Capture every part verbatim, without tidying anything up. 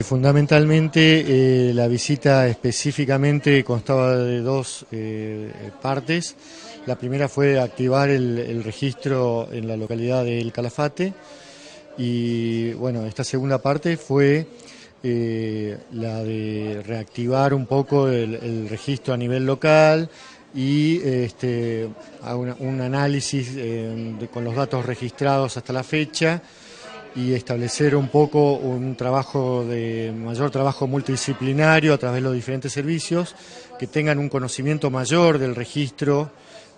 Fundamentalmente eh, la visita específicamente constaba de dos eh, partes. La primera fue activar el, el registro en la localidad de El Calafate y bueno, esta segunda parte fue eh, la de reactivar un poco el, el registro a nivel local y este, a una, un análisis eh, de, con los datos registrados hasta la fecha y establecer un poco un trabajo de mayor trabajo multidisciplinario a través de los diferentes servicios que tengan un conocimiento mayor del registro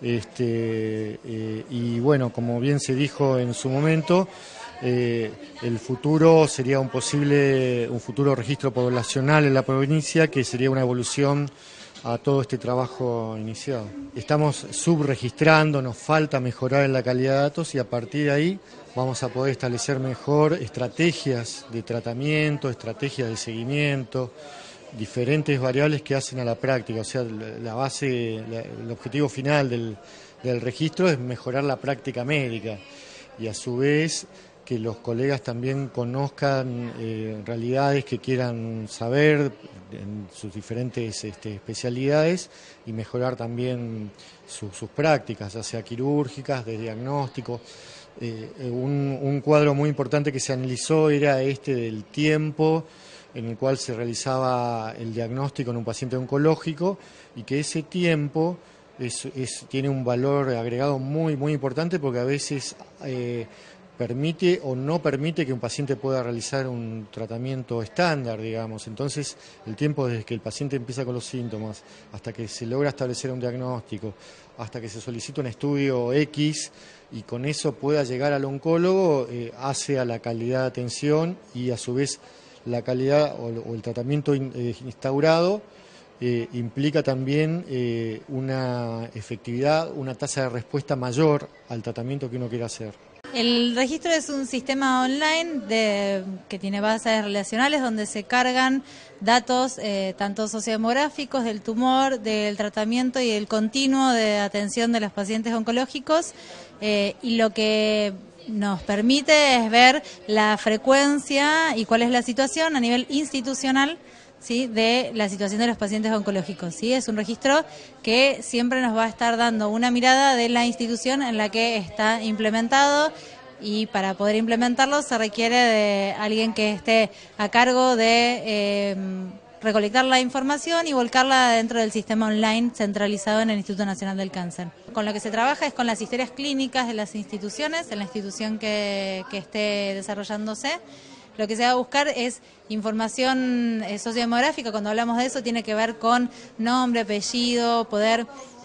este, eh, y bueno, como bien se dijo en su momento, eh, el futuro sería un posible un futuro registro poblacional en la provincia que sería una evolución a todo este trabajo iniciado. Estamos subregistrando, nos falta mejorar en la calidad de datos y a partir de ahí vamos a poder establecer mejor estrategias de tratamiento, estrategias de seguimiento, diferentes variables que hacen a la práctica. O sea, la base, la, el objetivo final del, del registro es mejorar la práctica médica y a su vez que los colegas también conozcan eh, realidades que quieran saber en sus diferentes este, especialidades y mejorar también su, sus prácticas, ya sea quirúrgicas, de diagnóstico. Eh, un, un cuadro muy importante que se analizó era este del tiempo en el cual se realizaba el diagnóstico en un paciente oncológico y que ese tiempo es, es, tiene un valor agregado muy, muy importante porque a veces eh, permite o no permite que un paciente pueda realizar un tratamiento estándar, digamos. Entonces, el tiempo desde que el paciente empieza con los síntomas hasta que se logra establecer un diagnóstico, hasta que se solicita un estudio X y con eso pueda llegar al oncólogo, eh, hace a la calidad de atención y a su vez la calidad o, o el tratamiento in, eh, instaurado eh, implica también eh, una efectividad, una tasa de respuesta mayor al tratamiento que uno quiera hacer. El registro es un sistema online de, que tiene bases relacionales donde se cargan datos eh, tanto sociodemográficos del tumor, del tratamiento y del continuo de atención de los pacientes oncológicos eh, y lo que nos permite es ver la frecuencia y cuál es la situación a nivel institucional, ¿sí?, de la situación de los pacientes oncológicos. ¿Sí? Es un registro que siempre nos va a estar dando una mirada de la institución en la que está implementado y para poder implementarlo se requiere de alguien que esté a cargo de eh, recolectar la información y volcarla dentro del sistema online centralizado en el Instituto Nacional del Cáncer. Con lo que se trabaja es con las historias clínicas de las instituciones, en la institución que, que esté desarrollándose. Lo que se va a buscar es información eh, sociodemográfica. Cuando hablamos de eso tiene que ver con nombre, apellido, poder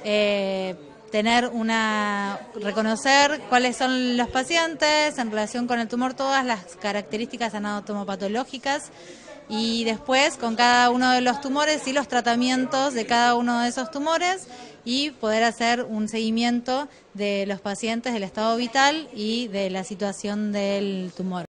eh, tener una, reconocer cuáles son los pacientes en relación con el tumor, todas las características anatomopatológicas y después con cada uno de los tumores y los tratamientos de cada uno de esos tumores y poder hacer un seguimiento de los pacientes, del estado vital y de la situación del tumor.